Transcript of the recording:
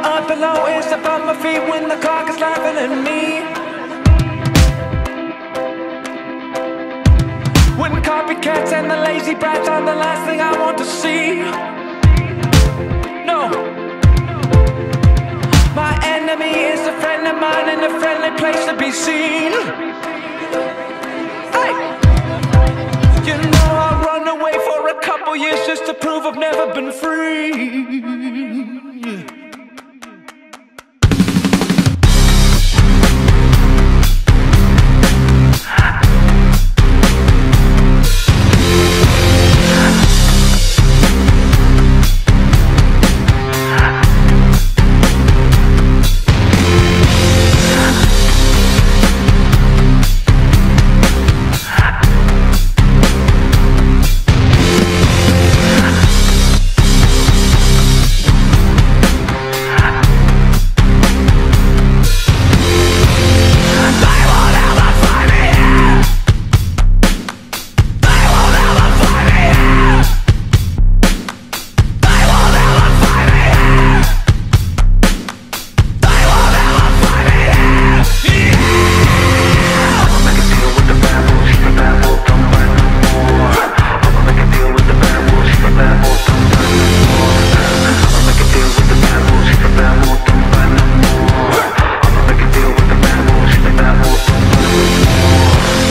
earth below is above my feet when the clock is laughing at me. When copycats and the lazy brats are the last thing I want to see. No. My enemy is a friend of mine in a friendly place to be seen. Hey! You know I'll run away for a couple years just to prove I've never been free.